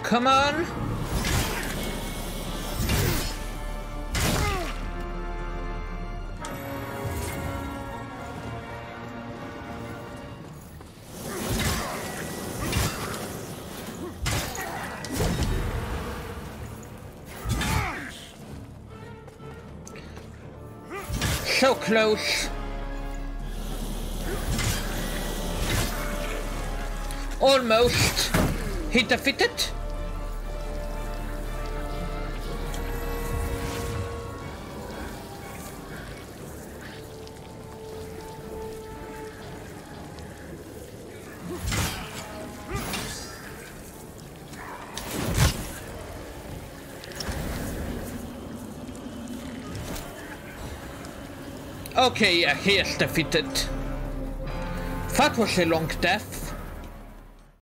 Come on. So close. Almost. He defeated. Okay, yeah, he is defeated. That was a long death.